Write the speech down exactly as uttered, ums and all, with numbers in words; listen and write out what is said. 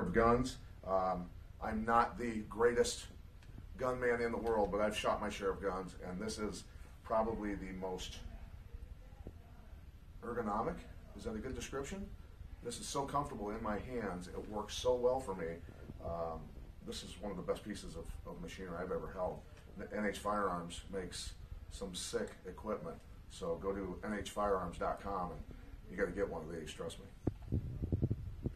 of guns. Um, I'm not the greatest gunman in the world, but I've shot my share of guns, and this is probably the most ergonomic. Is that a good description? This is so comfortable in my hands. It works so well for me. Um, this is one of the best pieces of, of machinery I've ever held. N H Firearms makes some sick equipment. So go to N H firearms dot com and you got to get one of these, trust me.